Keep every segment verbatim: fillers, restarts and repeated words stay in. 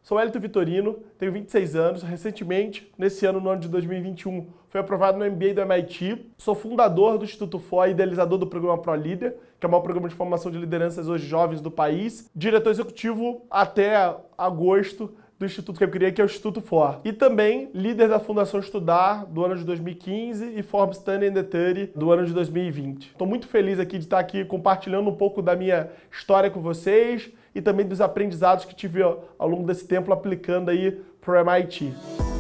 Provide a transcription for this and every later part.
Sou Wellington Vitorino, tenho vinte e seis anos. Recentemente, nesse ano, no ano de dois mil e vinte e um, fui aprovado no M B A do M I T. Sou fundador do Instituto F O A e idealizador do programa ProLíder, que é o maior programa de formação de lideranças hoje jovens do país. Diretor executivo até agosto do instituto que eu criei, que é o Instituto F O A. E também líder da Fundação Estudar do ano de dois mil e quinze e Forbes trinta under trinta do ano de dois mil e vinte. Estou muito feliz aqui de estar aqui compartilhando um pouco da minha história com vocês e também dos aprendizados que tive ao longo desse tempo aplicando aí para o M I T.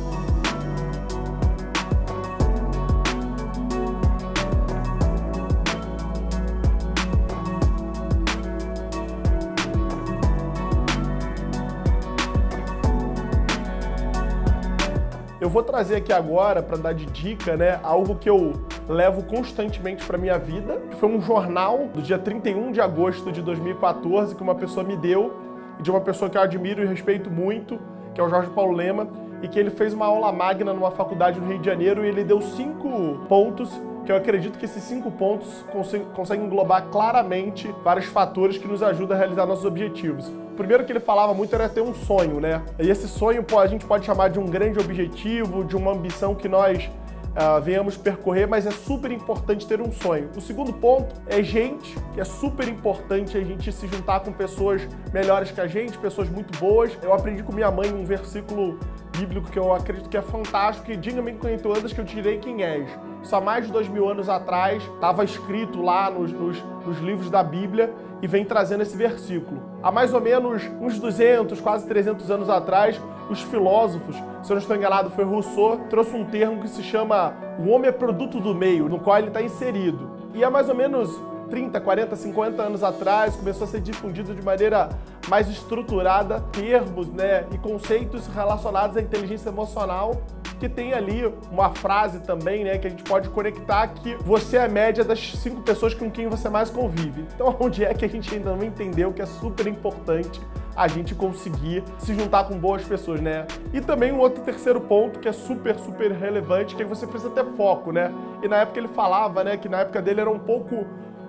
Eu vou trazer aqui agora, para dar de dica, né, algo que eu levo constantemente para minha vida, que foi um jornal do dia trinta e um de agosto de dois mil e quatorze que uma pessoa me deu, de uma pessoa que eu admiro e respeito muito, que é o Jorge Paulo Lema, e que ele fez uma aula magna numa faculdade no Rio de Janeiro e ele deu cinco pontos, que eu acredito que esses cinco pontos conseguem englobar claramente vários fatores que nos ajudam a realizar nossos objetivos. O primeiro que ele falava muito era ter um sonho, né? E esse sonho pô, a gente pode chamar de um grande objetivo, de uma ambição que nós uh, venhamos percorrer, mas é super importante ter um sonho. O segundo ponto é gente, que é super importante a gente se juntar com pessoas melhores que a gente, pessoas muito boas. Eu aprendi com minha mãe um versículo bíblico que eu acredito que é fantástico, que diga-me quem tu andas que eu te direi quem és. Isso há mais de dois mil anos atrás estava escrito lá nos, nos, nos livros da Bíblia e vem trazendo esse versículo. Há mais ou menos uns duzentos, quase trezentos anos atrás, os filósofos, se eu não estou enganado, foi Rousseau, trouxe um termo que se chama o homem é produto do meio, no qual ele está inserido. E há mais ou menos trinta, quarenta, cinquenta anos atrás, começou a ser difundido de maneira mais estruturada termos, né, e conceitos relacionados à inteligência emocional, que tem ali uma frase também, né, que a gente pode conectar que você é a média das cinco pessoas com quem você mais convive. Então, onde é que a gente ainda não entendeu que é super importante a gente conseguir se juntar com boas pessoas, né? E também um outro terceiro ponto que é super, super relevante, que você precisa ter foco, né? E na época ele falava, né, que na época dele era um pouco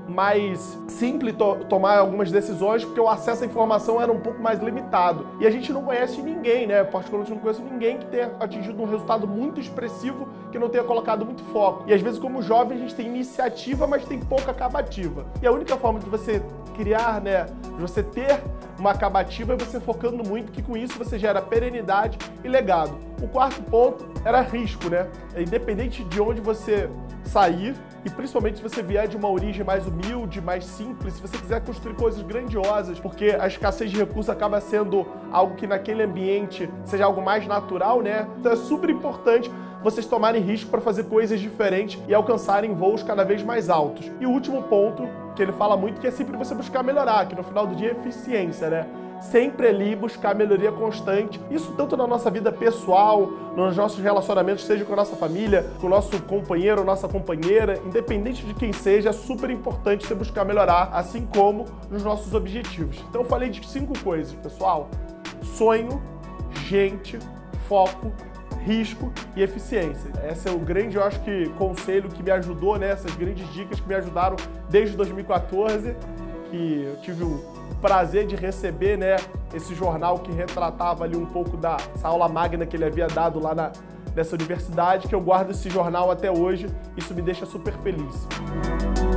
mais simples to tomar algumas decisões, porque o acesso à informação era um pouco mais limitado. E a gente não conhece ninguém, né? Particularmente não conheço ninguém que tenha atingido um resultado muito expressivo, que não tenha colocado muito foco. E às vezes, como jovem, a gente tem iniciativa, mas tem pouca acabativa. E a única forma de você criar, né, de você ter uma acabativa é você focando muito, que com isso você gera perenidade e legado. O quarto ponto era risco, né? Independente de onde você sair, e principalmente se você vier de uma origem mais humilde, mais simples, se você quiser construir coisas grandiosas, porque a escassez de recursos acaba sendo algo que naquele ambiente seja algo mais natural, né? Então é super importante vocês tomarem risco para fazer coisas diferentes e alcançarem voos cada vez mais altos. E o último ponto que ele fala muito, que é sempre você buscar melhorar, que no final do dia é eficiência, né? Sempre ali buscar melhoria constante, isso tanto na nossa vida pessoal, nos nossos relacionamentos, seja com a nossa família, com o nosso companheiro ou nossa companheira, independente de quem seja, é super importante você buscar melhorar, assim como nos nossos objetivos. Então eu falei de cinco coisas, pessoal: sonho, gente, foco, risco e eficiência. Esse é o grande, eu acho que, conselho que me ajudou, né? Essas grandes dicas que me ajudaram desde dois mil e quatorze, que eu tive o prazer de receber, né, esse jornal que retratava ali um pouco da essa aula magna que ele havia dado lá na, nessa universidade, que eu guardo esse jornal até hoje. Isso me deixa super feliz.